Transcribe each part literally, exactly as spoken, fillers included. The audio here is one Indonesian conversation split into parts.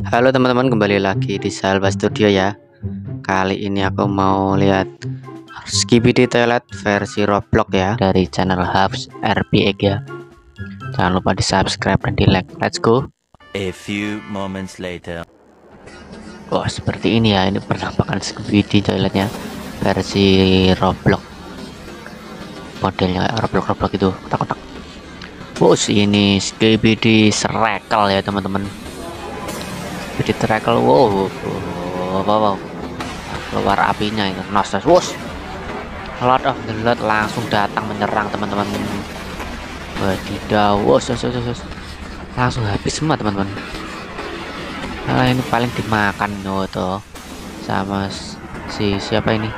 Halo teman-teman, kembali lagi di Salva Studio ya. Kali ini aku mau lihat Skibidi Toilet versi Roblox ya, dari channel Hubs R P X ya. Jangan lupa di subscribe dan di like. Let's go. A few moments later. Oh, seperti ini ya. Ini penampakan Skibidi Toiletnya versi Roblox. Modelnya Roblox Roblox itu kotak-kotak. Bos, ini Skibidi Circle ya teman-teman. Skibidi Circle, wow, wow, wow, wow. Keluar apinya itu, noses, wos. Lord of the Lord langsung datang menyerang teman-teman. Wadidaw, wos, wos, wos, wos. Langsung habis semua teman-teman. Nah, ini paling dimakan no, tuh sama si siapa ini,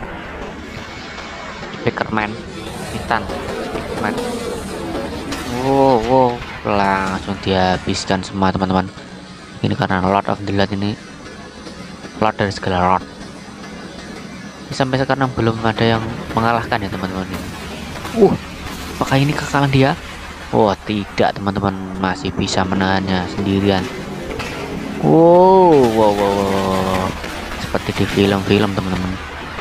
Pickerman, Titan, Pickerman. Wow, wow, langsung dihabiskan semua teman-teman. Ini karena Lord of the Lord ini, Lord dari segala Lord. Sampai sekarang belum ada yang mengalahkan ya teman-teman ini. Uh, apakah ini kekalahan dia? Oh tidak teman-teman, masih bisa menahannya sendirian. Wow, wow, wow, wow. Seperti di film-film teman-teman.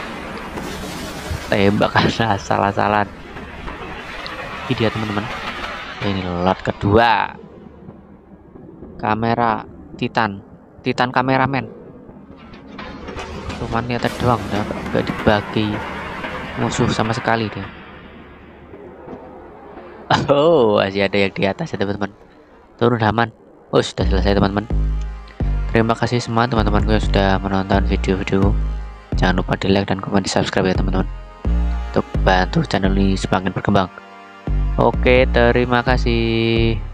Tembak karena salah-salah. Ini dia teman-teman. Ini Lord kedua. Kamera Titan, Titan kameramen. Cuman niatnya doang, udah gak dibagi musuh sama sekali dia. Oh, masih ada yang di atas ya teman-teman. Turun aman. Oh, sudah selesai teman-teman. Terima kasih semua teman-temanku yang sudah menonton video-video. Jangan lupa di like dan komen, di subscribe ya teman-teman, untuk bantu channel ini semakin berkembang. Oke, terima kasih.